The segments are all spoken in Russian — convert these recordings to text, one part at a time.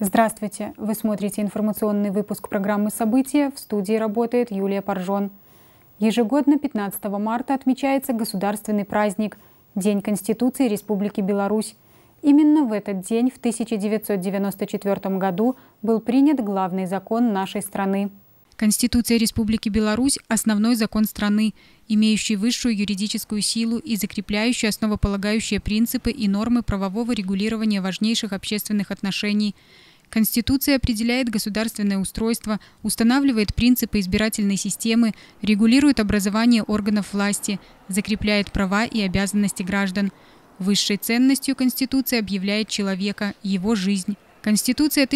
Здравствуйте! Вы смотрите информационный выпуск программы «События». В студии работает Юлия Поржон. Ежегодно 15 марта отмечается государственный праздник – День Конституции Республики Беларусь. Именно в этот день, в 1994 году, был принят главный закон нашей страны. Конституция Республики Беларусь – основной закон страны, имеющий высшую юридическую силу и закрепляющий основополагающие принципы и нормы правового регулирования важнейших общественных отношений. Конституция определяет государственное устройство, устанавливает принципы избирательной системы, регулирует образование органов власти, закрепляет права и обязанности граждан. Высшей ценностью Конституции объявляет человека, его жизнь. Конституция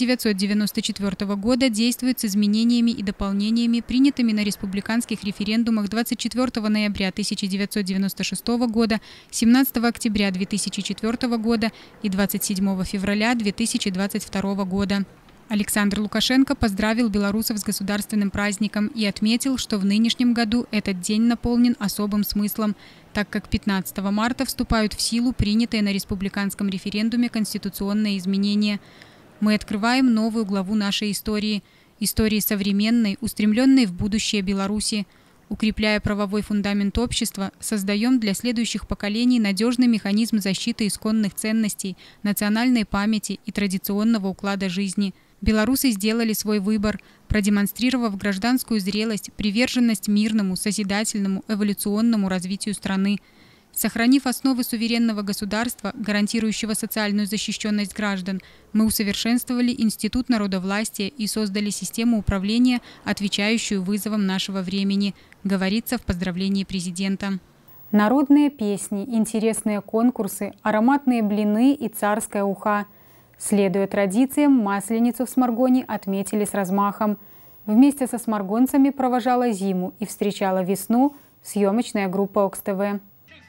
1994 года действует с изменениями и дополнениями, принятыми на республиканских референдумах 24 ноября 1996 года, 17 октября 2004 года и 27 февраля 2022 года. Александр Лукашенко поздравил белорусов с государственным праздником и отметил, что в нынешнем году этот день наполнен особым смыслом, так как 15 марта вступают в силу принятые на республиканском референдуме конституционные изменения. Мы открываем новую главу нашей истории современной, устремленной в будущее Беларуси. Укрепляя правовой фундамент общества, создаем для следующих поколений надежный механизм защиты исконных ценностей, национальной памяти и традиционного уклада жизни. Белорусы сделали свой выбор, продемонстрировав гражданскую зрелость, приверженность мирному, созидательному, эволюционному развитию страны. Сохранив основы суверенного государства, гарантирующего социальную защищенность граждан, мы усовершенствовали институт народовластия и создали систему управления, отвечающую вызовам нашего времени, говорится в поздравлении президента. Народные песни, интересные конкурсы, ароматные блины и царская уха. Следуя традициям, Масленицу в Сморгоне отметили с размахом. Вместе со сморгонцами провожала зиму и встречала весну съемочная группа ОКС-ТВ.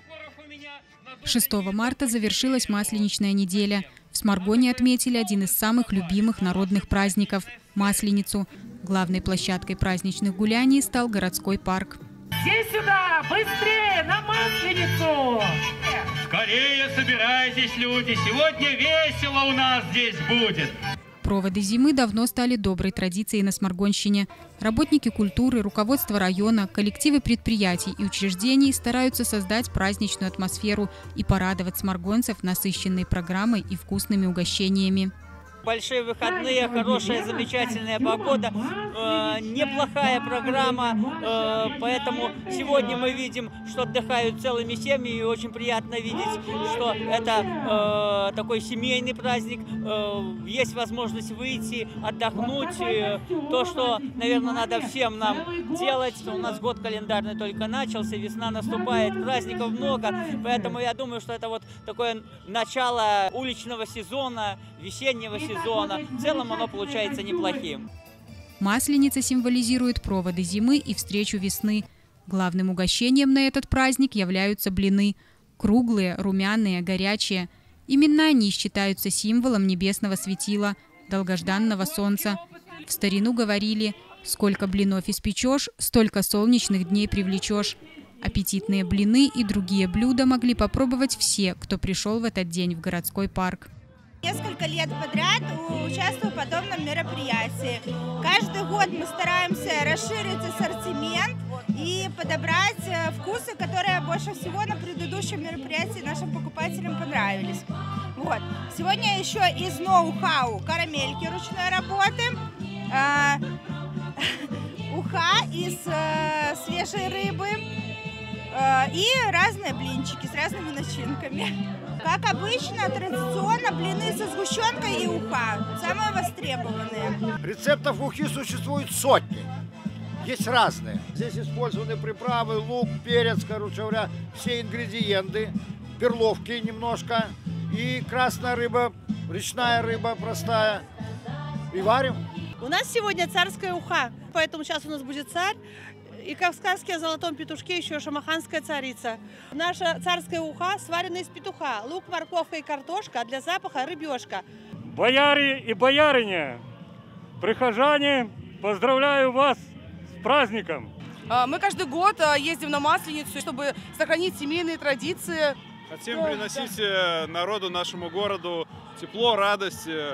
6 марта завершилась Масленичная неделя. В Сморгоне отметили один из самых любимых народных праздников – Масленицу. Главной площадкой праздничных гуляний стал городской парк. Все сюда! Быстрее! На Масленицу! Скорее собирайтесь, люди! Сегодня весело у нас здесь будет! Проводы зимы давно стали доброй традицией на Сморгонщине. Работники культуры, руководство района, коллективы предприятий и учреждений стараются создать праздничную атмосферу и порадовать сморгонцев насыщенной программой и вкусными угощениями. Большие выходные, хорошая, замечательная погода, неплохая программа, поэтому сегодня мы видим, что отдыхают целыми семьями, и очень приятно видеть, что это такой семейный праздник, есть возможность выйти, отдохнуть, то, что, наверное, надо всем нам делать, у нас год календарный только начался, весна наступает, праздников много, поэтому я думаю, что это вот такое начало уличного сезона, весеннего сезона. В целом оно получается неплохим. Масленица символизирует проводы зимы и встречу весны. Главным угощением на этот праздник являются блины. Круглые, румяные, горячие. Именно они считаются символом небесного светила, долгожданного солнца. В старину говорили: сколько блинов испечешь, столько солнечных дней привлечешь. Аппетитные блины и другие блюда могли попробовать все, кто пришел в этот день в городской парк. Несколько лет подряд участвую в подобном мероприятии. Каждый год мы стараемся расширить ассортимент и подобрать вкусы, которые больше всего на предыдущем мероприятии нашим покупателям понравились. Вот. Сегодня еще из ноу-хау карамельки ручной работы, уха из свежей рыбы и разные блинчики с разными начинками. Как обычно, традиционно блины со сгущенкой и уха. Самые востребованные. Рецептов ухи существует сотни. Есть разные. Здесь использованы приправы, лук, перец, короче говоря, все ингредиенты. Перловки немножко. И красная рыба, речная рыба простая. И варим. У нас сегодня царская уха, поэтому сейчас у нас будет царь. И как в сказке о золотом петушке еще шамаханская царица. Наша царская уха сварена из петуха. Лук, морковка и картошка, а для запаха рыбешка. Бояре и боярыня, прихожане, поздравляю вас с праздником. Мы каждый год ездим на Масленицу, чтобы сохранить семейные традиции. Хотим приносить народу, нашему городу тепло, радость,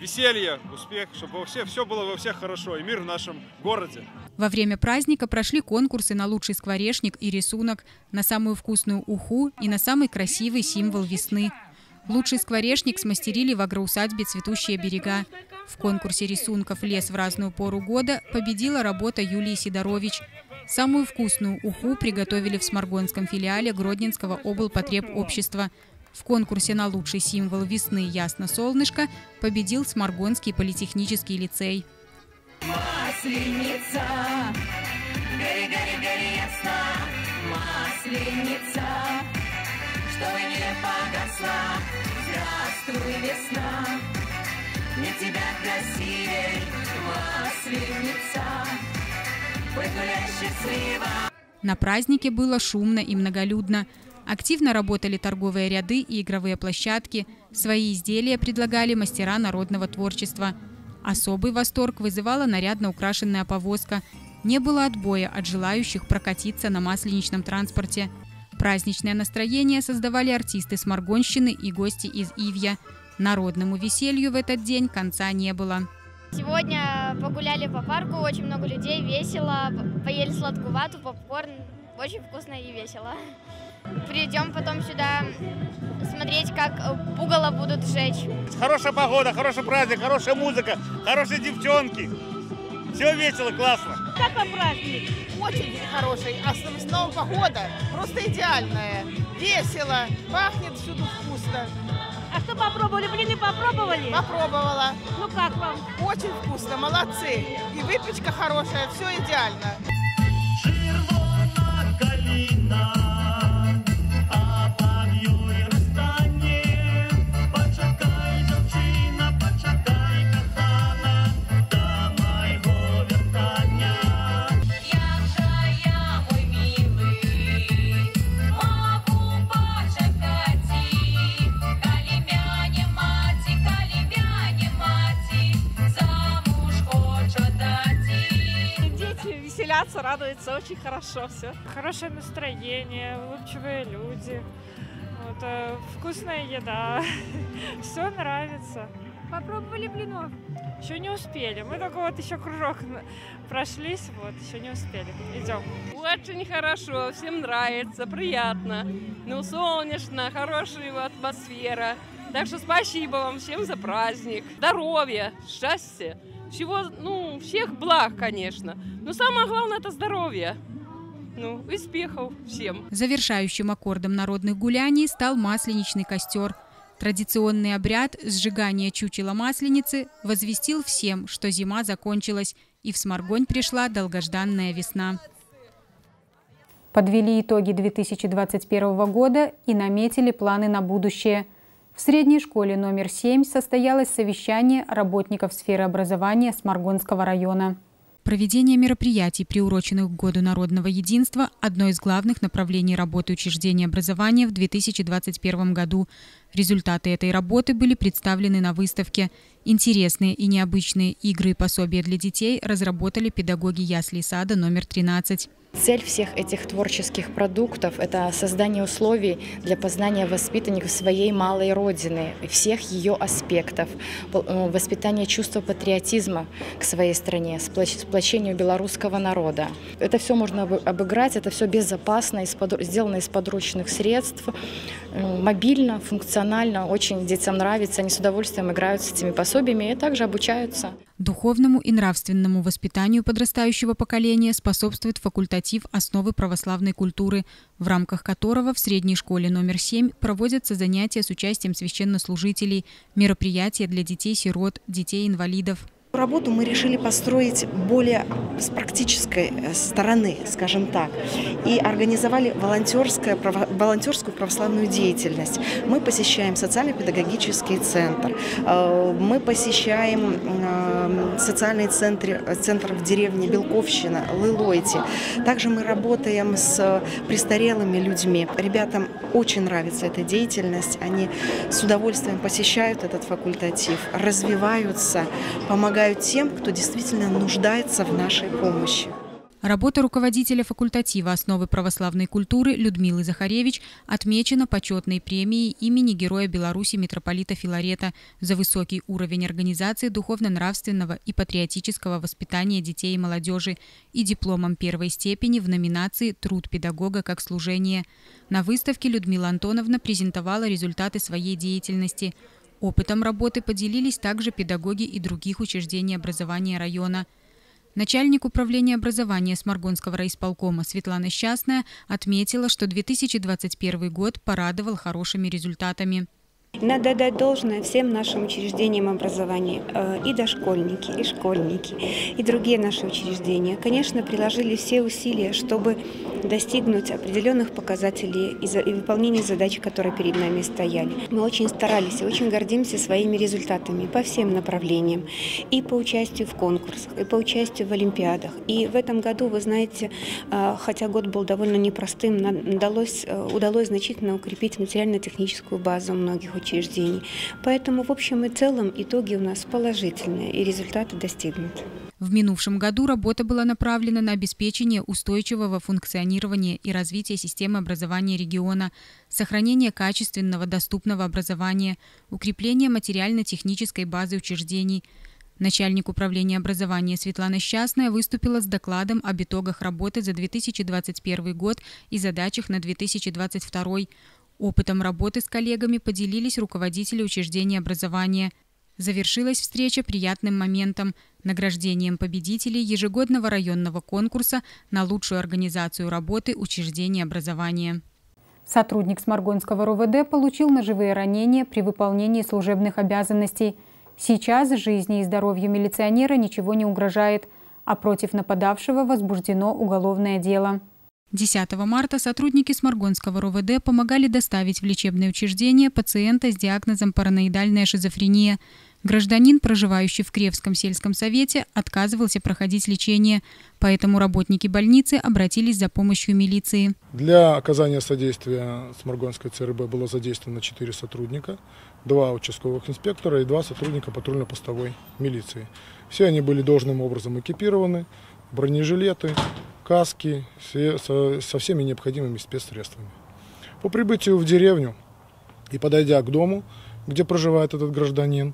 веселье, успех, чтобы все было во всех хорошо и мир в нашем городе. Во время праздника прошли конкурсы на лучший скворечник и рисунок, на самую вкусную уху и на самый красивый символ весны. Лучший скворечник смастерили в агроусадьбе «Цветущие берега». В конкурсе рисунков «Лес в разную пору года» победила работа Юлии Сидорович. Самую вкусную уху приготовили в Сморгонском филиале Гродненского облпотребобщества. В конкурсе на лучший символ весны «Ясно солнышко» победил Сморгонский политехнический лицей. Масленица, гори, гори, гори ясно, масленица, чтобы не погасла, здравствуй, весна, для тебя красивей, масленица, будь гуляй счастлива. На празднике было шумно и многолюдно. Активно работали торговые ряды и игровые площадки. Свои изделия предлагали мастера народного творчества. Особый восторг вызывала нарядно украшенная повозка. Не было отбоя от желающих прокатиться на масленичном транспорте. Праздничное настроение создавали артисты Сморгонщины и гости из Ивья. Народному веселью в этот день конца не было. Сегодня погуляли по парку, очень много людей, весело, поели сладкую вату, попкорн, очень вкусно и весело. Придем потом сюда смотреть, как пугало будут сжечь. Хорошая погода, хороший праздник, хорошая музыка, хорошие девчонки. Все весело, классно. Как вам праздник? Очень хороший. А снова погода просто идеальная. Весело, пахнет всюду вкусно. А что попробовали? Блины попробовали? Попробовала. Ну как вам? Очень вкусно, молодцы. И выпечка хорошая, все идеально. Радуется очень хорошо все. Хорошее настроение, улыбчивые люди, вот, вкусная еда, все нравится. Попробовали блинов? Еще не успели, мы только вот еще кружок прошлись, вот, еще не успели. Идем. Очень хорошо, всем нравится, приятно, ну солнечно, хорошая атмосфера. Так что спасибо вам всем за праздник, здоровья, счастья. Всего, всех благ, конечно. Но самое главное – это здоровье. Успехов всем. Завершающим аккордом народных гуляний стал масленичный костер. Традиционный обряд сжигания чучела масленицы возвестил всем, что зима закончилась, и в Сморгонь пришла долгожданная весна. Подвели итоги 2021 года и наметили планы на будущее. В средней школе номер 7 состоялось совещание работников сферы образования Сморгонского района. Проведение мероприятий, приуроченных к Году народного единства, одно из главных направлений работы учреждения образования в 2021 году. Результаты этой работы были представлены на выставке. Интересные и необычные игры и пособия для детей разработали педагоги яслей сада номер 13. Цель всех этих творческих продуктов – это создание условий для познания воспитанников своей малой родины, всех ее аспектов, воспитание чувства патриотизма к своей стране, сплочению белорусского народа. Это все можно обыграть, это все безопасно, сделано из подручных средств, мобильно, функционально, очень детям нравится, они с удовольствием играют с этими пособиями и также обучаются. Духовному и нравственному воспитанию подрастающего поколения способствует факультатив «Основы православной культуры», в рамках которого в средней школе номер 7 проводятся занятия с участием священнослужителей, мероприятия для детей-сирот, детей-инвалидов. Работу мы решили построить более с практической стороны, скажем так, и организовали волонтерскую православную деятельность. Мы посещаем социально-педагогический центр, мы посещаем социальный центр в деревне Белковщина, Лылойте. Также мы работаем с престарелыми людьми. Ребятам очень нравится эта деятельность, они с удовольствием посещают этот факультатив, развиваются, помогают тем, кто действительно нуждается в нашей помощи. Работа руководителя факультатива «Основы православной культуры» Людмилы Захаревич отмечена почетной премией имени Героя Беларуси митрополита Филарета за высокий уровень организации духовно-нравственного и патриотического воспитания детей и молодежи и дипломом первой степени в номинации «Труд педагога как служение». На выставке Людмила Антоновна презентовала результаты своей деятельности. Опытом работы поделились также педагоги и других учреждений образования района. Начальник управления образования Сморгонского райисполкома Светлана Счастная отметила, что 2021 год порадовал хорошими результатами. Надо дать должное всем нашим учреждениям образования, и дошкольники, и школьники, и другие наши учреждения. Конечно, приложили все усилия, чтобы достигнуть определенных показателей и выполнения задач, которые перед нами стояли. Мы очень старались и очень гордимся своими результатами по всем направлениям. И по участию в конкурсах, и по участию в олимпиадах. И в этом году, вы знаете, хотя год был довольно непростым, удалось значительно укрепить материально-техническую базу многих учреждений. Поэтому, в общем и целом, итоги у нас положительные и результаты достигнуты. В минувшем году работа была направлена на обеспечение устойчивого функционирования и развития системы образования региона, сохранение качественного, доступного образования, укрепление материально-технической базы учреждений. Начальник управления образования Светлана Счастная выступила с докладом об итогах работы за 2021 год и задачах на 2022. Опытом работы с коллегами поделились руководители учреждений образования. Завершилась встреча приятным моментом – награждением победителей ежегодного районного конкурса на лучшую организацию работы учреждений образования. Сотрудник Сморгонского РОВД получил ножевые ранения при выполнении служебных обязанностей. Сейчас жизни и здоровью милиционера ничего не угрожает, а против нападавшего возбуждено уголовное дело. 10 марта сотрудники Сморгонского РОВД помогали доставить в лечебное учреждение пациента с диагнозом параноидальная шизофрения. Гражданин, проживающий в Кревском сельском совете, отказывался проходить лечение, поэтому работники больницы обратились за помощью милиции. Для оказания содействия Сморгонской ЦРБ было задействовано 4 сотрудника, 2 участковых инспектора и 2 сотрудника патрульно-постовой милиции. Все они были должным образом экипированы, бронежилеты, каски со всеми необходимыми спецсредствами. По прибытию в деревню и подойдя к дому, где проживает этот гражданин,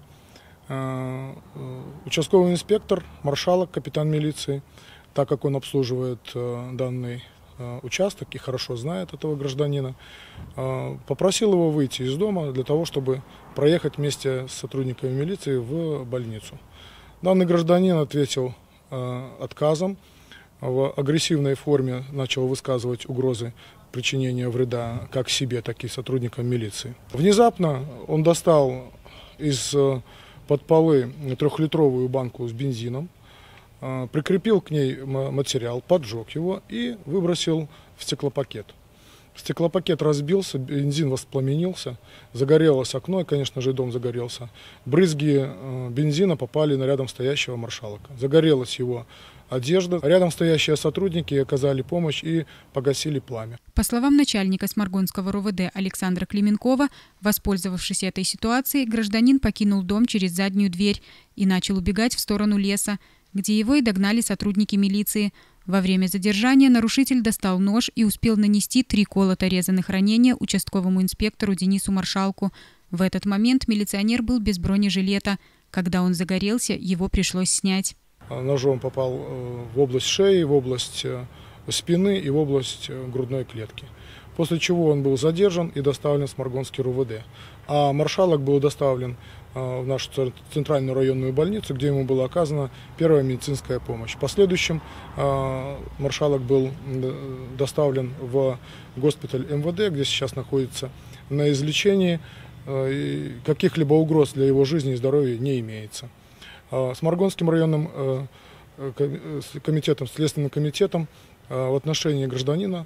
участковый инспектор, маршалок, капитан милиции, так как он обслуживает данный участок и хорошо знает этого гражданина, попросил его выйти из дома для того, чтобы проехать вместе с сотрудниками милиции в больницу. Данный гражданин ответил отказом, в агрессивной форме начал высказывать угрозы причинения вреда как себе, так и сотрудникам милиции. Внезапно он достал из-под полы 3-литровую банку с бензином, прикрепил к ней материал, поджег его и выбросил в стеклопакет. Стеклопакет разбился, бензин воспламенился, загорелось окно, и, конечно же, дом загорелся. Брызги бензина попали на рядом стоящего маршалка. Загорелась его одежда. Рядом стоящие сотрудники оказали помощь и погасили пламя. По словам начальника Сморгонского РОВД Александра Клименкова, воспользовавшись этой ситуацией, гражданин покинул дом через заднюю дверь и начал убегать в сторону леса, где его и догнали сотрудники милиции. Во время задержания нарушитель достал нож и успел нанести 3 колото-резаных ранения участковому инспектору Денису Маршалку. В этот момент милиционер был без бронежилета. Когда он загорелся, его пришлось снять. Ножом попал в область шеи, в область спины и в область грудной клетки. После чего он был задержан и доставлен в Сморгонский РОВД. А маршалок был доставлен в нашу центральную районную больницу, где ему была оказана первая медицинская помощь. В последующем маршалок был доставлен в госпиталь МВД, где сейчас находится на излечении. Каких-либо угроз для его жизни и здоровья не имеется. Сморгонским районным комитетом, Следственным комитетом в отношении гражданина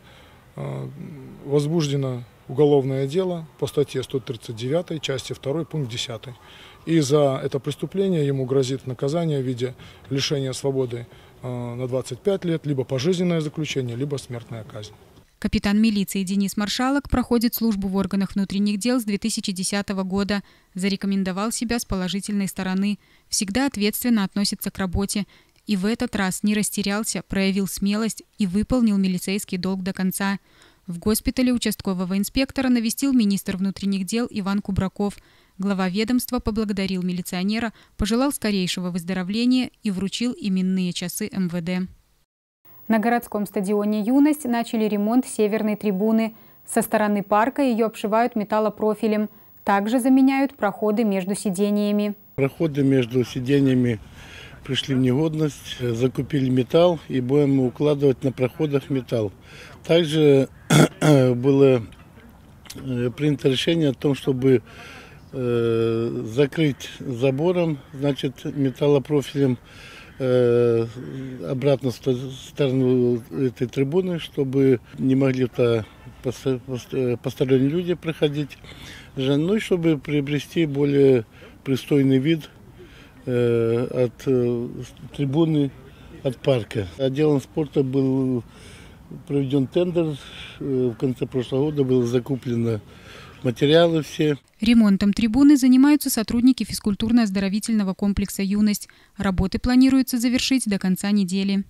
возбуждено уголовное дело по статье 139, части 2, пункт 10. И за это преступление ему грозит наказание в виде лишения свободы на 25 лет, либо пожизненное заключение, либо смертная казнь. Капитан милиции Денис Маршалок проходит службу в органах внутренних дел с 2010 года. Зарекомендовал себя с положительной стороны. Всегда ответственно относится к работе. И в этот раз не растерялся, проявил смелость и выполнил милицейский долг до конца. В госпитале участкового инспектора навестил министр внутренних дел Иван Кубраков. Глава ведомства поблагодарил милиционера, пожелал скорейшего выздоровления и вручил именные часы МВД. На городском стадионе «Юность» начали ремонт северной трибуны. Со стороны парка ее обшивают металлопрофилем. Также заменяют проходы между сидениями. Проходы между сидениями пришли в негодность, закупили металл и будем укладывать на проходах металл. Также было принято решение о том, чтобы закрыть забором, значит, металлопрофилем обратно в сторону этой трибуны, чтобы не могли посторонние люди проходить. Ну и чтобы приобрести более пристойный вид от трибуны, от парка. Отделом спорта был проведен тендер. В конце прошлого года было закуплено материалы все. Ремонтом трибуны занимаются сотрудники физкультурно-оздоровительного комплекса «Юность». Работы планируется завершить до конца недели.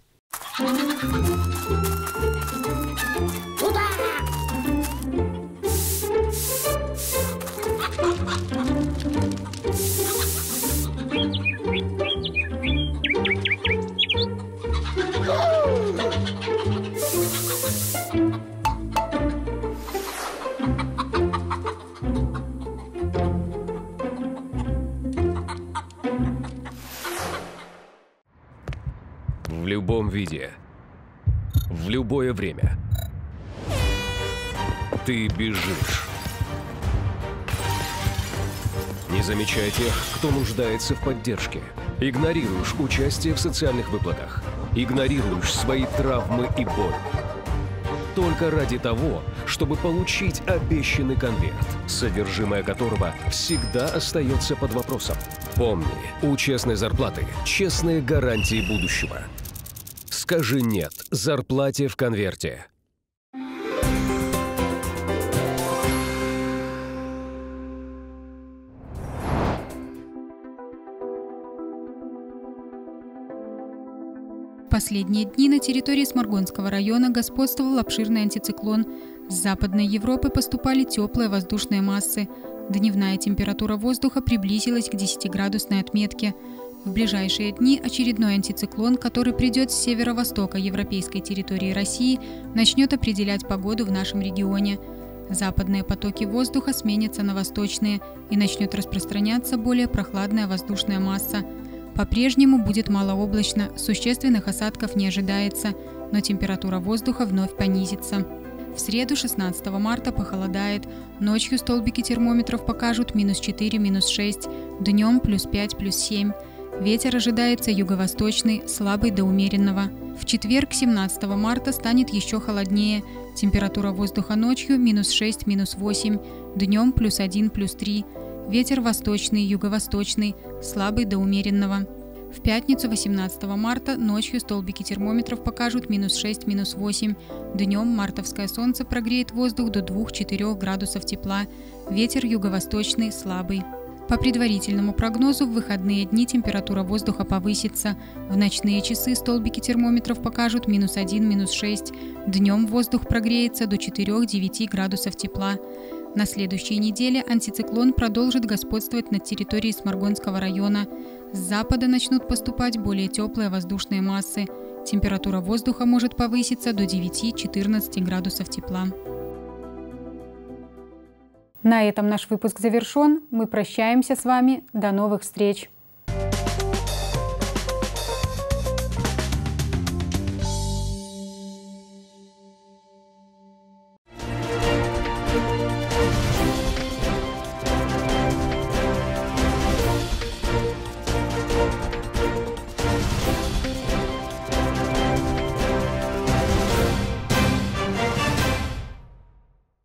В любом виде, в любое время ты бежишь, не замечая тех, кто нуждается в поддержке. Игнорируешь участие в социальных выплатах, игнорируешь свои травмы и боль. Только ради того, чтобы получить обещанный конверт, содержимое которого всегда остается под вопросом. Помни, у честной зарплаты честные гарантии будущего. Скажи «нет» зарплате в конверте. Последние дни на территории Сморгонского района господствовал обширный антициклон. С Западной Европы поступали теплые воздушные массы. Дневная температура воздуха приблизилась к 10-градусной отметке. В ближайшие дни очередной антициклон, который придет с северо-востока европейской территории России, начнет определять погоду в нашем регионе. Западные потоки воздуха сменятся на восточные и начнет распространяться более прохладная воздушная масса. По-прежнему будет малооблачно, существенных осадков не ожидается, но температура воздуха вновь понизится. В среду, 16 марта, похолодает. Ночью столбики термометров покажут -4, -6, днем +5, +7. Ветер ожидается юго-восточный, слабый до умеренного. В четверг, 17 марта, станет еще холоднее. Температура воздуха ночью -6, -8, днем +1, +3. Ветер восточный, юго-восточный, слабый до умеренного. В пятницу, 18 марта, ночью столбики термометров покажут -6, -8. Днем мартовское солнце прогреет воздух до 2-4 градусов тепла. Ветер юго-восточный, слабый. По предварительному прогнозу, в выходные дни температура воздуха повысится. В ночные часы столбики термометров покажут -1, -6. Днем воздух прогреется до 4-9 градусов тепла. На следующей неделе антициклон продолжит господствовать над территорией Сморгонского района. С запада начнут поступать более теплые воздушные массы. Температура воздуха может повыситься до 9-14 градусов тепла. На этом наш выпуск завершен. Мы прощаемся с вами. До новых встреч!